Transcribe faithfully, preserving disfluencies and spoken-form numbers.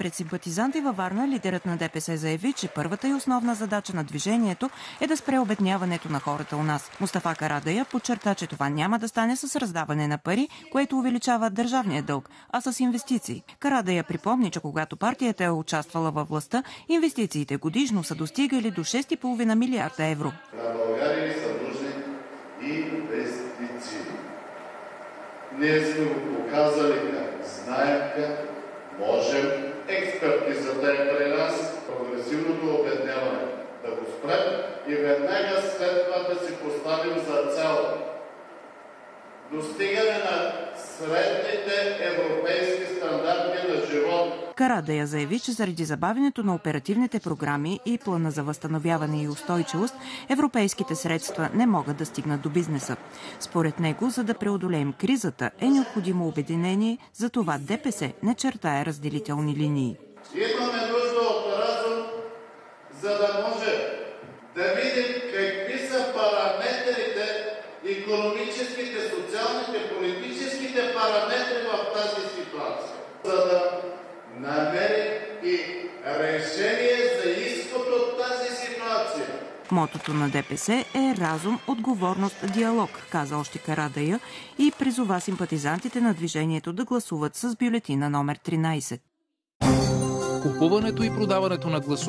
Пред симпатизанти във Варна лидерът на ДПС заяви, че първата и основна задача на движението е да спре обедняването на хората у нас. Мустафа Карадайъ подчерта, че това няма да стане с раздаване на пари, което увеличава държавния дълг, а с инвестиции. Карадайъ припомни, че когато партията е участвала във властта, инвестициите годишно са достигали до шест и половина милиарда евро. Инвестиции. Ние сме го показали как знаем, как можем. Експертизата е при нас. Прогресивното обедняване да го спрем и веднага след това да си поставим за цел достигане на средните европейски стандарти на живот. Карадайъ заяви, че заради забавянето на оперативните програми и плана за възстановяване и устойчивост, европейските средства не могат да стигнат до бизнеса. Според него, за да преодолеем кризата, е необходимо обединение, за това ДПС не чертае разделителни линии. Имаме нужда от разум, за да може да видим какви са параметрите, икономическите, социалните, политическите параметри в тази ситуация, за да намерим и решение за изход от тази ситуация. Мотото на ДПС е разум, отговорност, диалог, каза още Карадайъ и призова симпатизантите на движението да гласуват с бюлетина номер тринайсет. Купуването и продаването на гласове